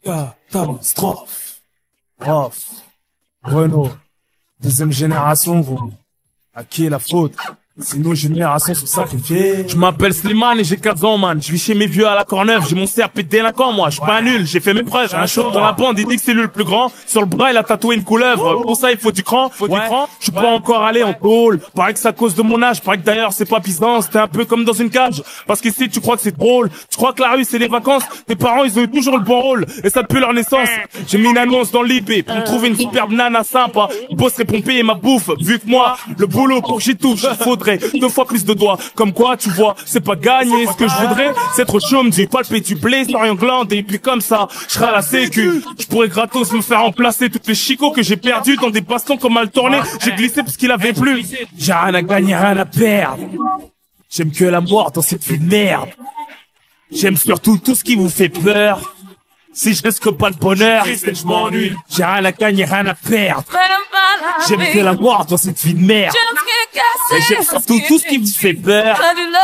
Catastrophe. Prof. Renault. Deuxième génération, vous. À qui est la faute? C'est nos générations sont sacrifiées. Je m'appelle Slimane et j'ai 15 ans, man. Je vis chez mes vieux à la Corneuve. J'ai mon CRP de délinquant, moi. Je suis pas nul. J'ai fait mes preuves. J'ai un show dans la bande. Il dit que c'est lui le plus grand. Sur le bras, il a tatoué une couleuvre. Pour ça, il faut du cran. Je suis pas encore allé en tôle. Paraît que c'est à cause de mon âge. Paraît que d'ailleurs, c'est pas Byzance. T'es un peu comme dans une cage. Parce qu'ici, tu crois que c'est drôle. Tu crois que la rue, c'est les vacances. Tes parents, ils ont eu toujours le bon rôle. Et ça depuis leur naissance. J'ai mis une annonce dans l'IP pour me trouver une superbe nana sympa. Le boss serait pompé et ma bouffe. Vu que moi, le boulot pour que j'y touche, il faudrait 2 fois plus de doigts. Comme quoi, tu vois, c'est pas gagner. Ce que je voudrais, c'est trop chaud, me dire palper du blé sans rien glander. Et puis comme ça, je serai à la sécu. Je pourrais gratos me faire remplacer toutes les chicots que j'ai perdus dans des bastons comme mal tourné. J'ai glissé parce qu'il avait plu. J'ai rien à gagner, rien à perdre. J'aime que la mort dans cette vie de merde. J'aime surtout tout ce qui vous fait peur. Si je risque pas le bonheur, je m'ennuie. J'ai rien à gagner, rien à perdre. J'aime que la mort dans cette vie de merde. Et j'aime surtout tout ce qui vous fait peur.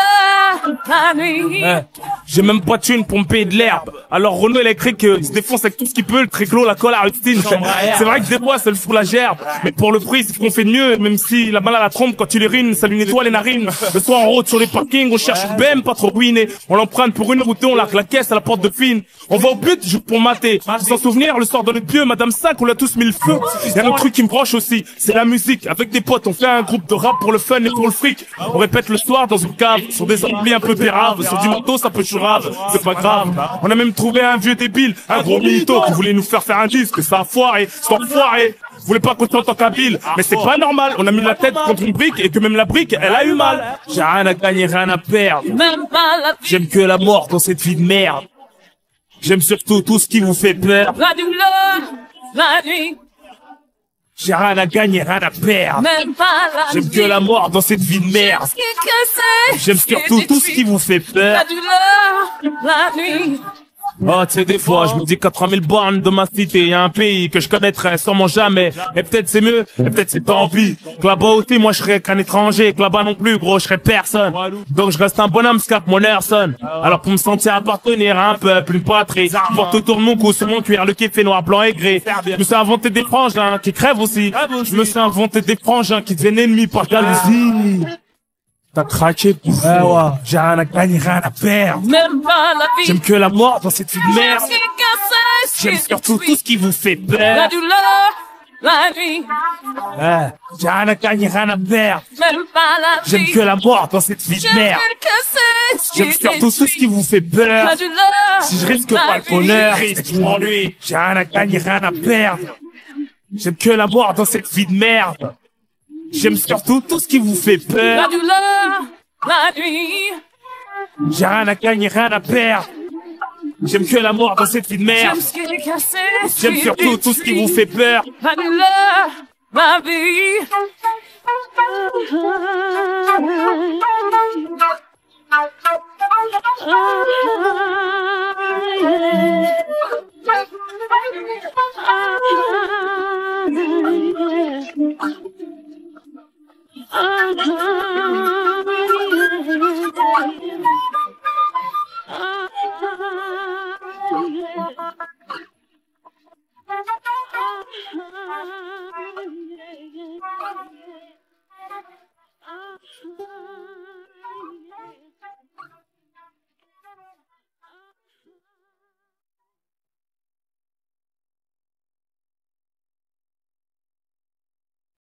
J'ai même pas de thune pour me payer de l'herbe. Alors Renault électrique se défonce avec tout ce qu'il peut, le triclo, la colle, la rustine. C'est vrai que des fois ça le fout la gerbe. Mais pour le prix, c'est ce qu'on fait de mieux. Même si la balle à la trompe, quand tu les rines, ça lui nettoie les narines. Le soir en route sur les parkings, on cherche une BM pas trop ruinée. On l'emprunte pour une route, on largue la caisse à la porte de Fine. On va au but, juste pour mater. Sans souvenir, le soir dans le pieu, Madame 5, on l'a tous mis le feu. Il y a un autre truc qui me branche aussi, c'est la musique. Avec des potes, on fait un groupe de rap pour le fun et pour le fric. On répète le soir dans une cave, sur des amplis un peu péraves, sur du matos un peu churave. C'est pas grave. On a même trouvé un vieux débile, un gros mytho qui voulait nous faire un disque. Ça a foiré, c'est enfoiré. Vous voulez pas qu'on chante en kabyle, mais c'est pas normal. On a mis la tête contre une brique et que même la brique, elle a eu mal. J'ai rien à gagner, rien à perdre. J'aime que la mort dans cette vie de merde. J'aime surtout tout ce qui vous fait peur. La douleur, la nuit. J'ai rien à gagner, rien à perdre. J'aime que la mort dans cette vie de merde. J'aime surtout tout ce qui vous fait peur. La douleur, la nuit. Oh, tu sais, des fois, je me dis qu'à 3000 bornes de ma cité, y a un pays que je connaîtrais sûrement jamais. Et peut-être c'est mieux, et peut-être c'est tant pis. Que là-bas aussi, moi, je serais qu'un étranger. Que là-bas non plus, gros, je serais personne. Donc, je reste un bonhomme, scap mon Nerson. Alors, pour me sentir appartenir à un peuple, une patrie, je porte autour de mon cou, sur mon cuir, le kiff noir, blanc et gris. Je me suis inventé des frangins qui crèvent aussi. Je me suis inventé des frangins qui deviennent ennemis par jalousie. T'as craqué pour ouais. J'ai rien à gagner, rien à perdre. Même pas la vie. J'aime que la mort dans cette vie de merde. J'aime surtout tout ce qui vous fait peur. La douleur, la nuit. J'ai rien à gagner, rien à perdre. Même pas la vie. J'aime que la mort dans cette vie de merde. J'aime surtout tout ce qui vous fait peur. La douleur, si je risque pas le bonheur, je m'ennuie. J'ai rien à gagner, rien à perdre. J'aime que la mort dans cette vie de merde. J'aime surtout tout ce qui vous fait peur. La douleur, la nuit. J'ai rien à gagner, rien à perdre. J'aime que la mort dans cette vie de merde. J'aime ce qui est cassé. J'aime surtout tout ce qui vous fait peur. La douleur, la vie.